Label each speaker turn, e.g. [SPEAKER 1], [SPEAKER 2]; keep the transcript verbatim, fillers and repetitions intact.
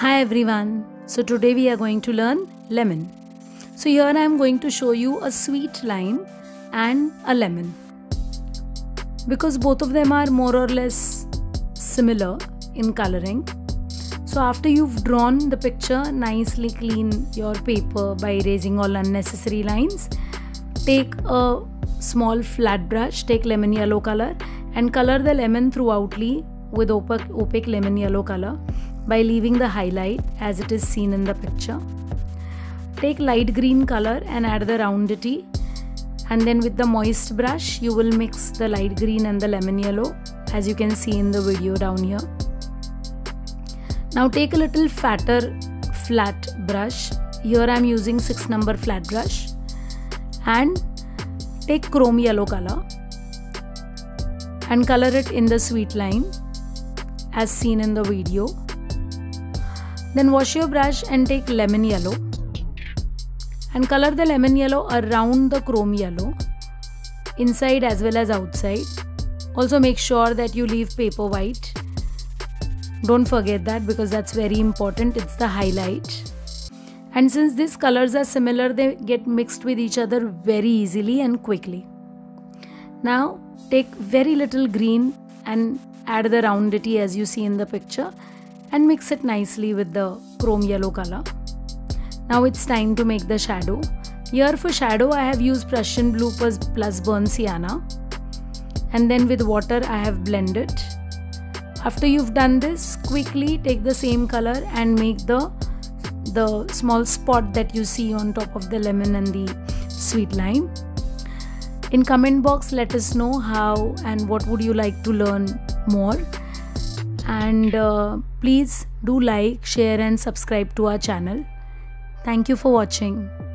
[SPEAKER 1] Hi everyone. So today we are going to learn lemon. So here I am going to show you a sweet lime and a lemon. Because both of them are more or less similar in coloring. So after you've drawn the picture, nicely clean your paper by erasing all unnecessary lines. Take a small flat brush, take lemon yellow color and color the lemon throughoutly with opaque, opaque lemon yellow color by leaving the highlight as it is seen in the picture. Take light green color and add the roundity, and then with the moist brush you will mix the light green and the lemon yellow as you can see in the video down here. Now take a little fatter flat brush. Here I am using six number flat brush, and take chrome yellow color and color it in the sweet lime as seen in the video. Then wash your brush and take lemon yellow and color the lemon yellow around the chrome yellow, inside as well as outside. Also make sure that you leave paper white. Don't forget that because that's very important. It's the highlight. And since these colors are similar, they get mixed with each other very easily and quickly. Now take very little green and add the roundity as you see in the picture and mix it nicely with the chrome yellow color. Now it's time to make the shadow. Here for shadow I have used Prussian blue plus, plus burnt sienna, and then with water I have blended. After you've done this, quickly take the same color and make the the small spot that you see on top of the lemon and the sweet lime. In comment box let us know how and what would you like to learn more, and uh, please do like, share and subscribe to our channel. Thank you for watching.